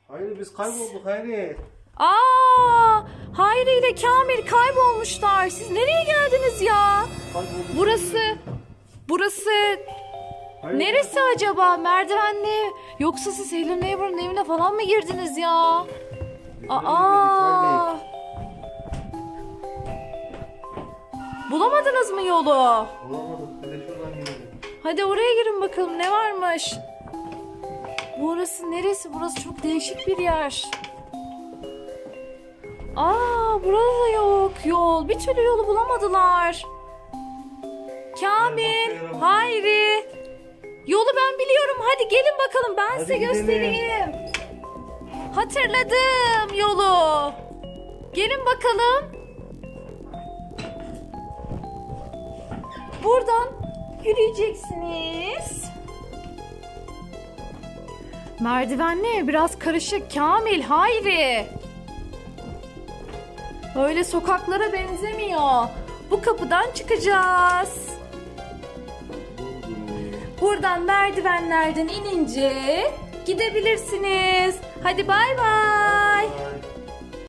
Hayri biz kaybolduk Hayri. Aa, Hayri ile Kamil kaybolmuşlar. Siz nereye geldiniz ya? Kaybolduk. Burası Hayri, neresi acaba? Merdivenli. Yoksa siz Hello Neighbor'ın evine falan mı girdiniz ya? Aa. Bulamadınız mı yolu? Bulamadık. Bir de şuradan gidelim. Hadi oraya girin bakalım ne varmış. Burası neresi? Burası çok değişik bir yer. Aa, burada da yok yol. Bir türlü yolu bulamadılar. Kamil, Hayri. Yolu ben biliyorum. Hadi gelin bakalım. Ben Hadi size gidelim. göstereyim. Hatırladım yolu. Gelin bakalım. Buradan yürüyeceksiniz. Merdivenli, biraz karışık. Kamil, Hayri. Öyle sokaklara benzemiyor. Bu kapıdan çıkacağız. Buradan merdivenlerden inince gidebilirsiniz. Hadi bay bay.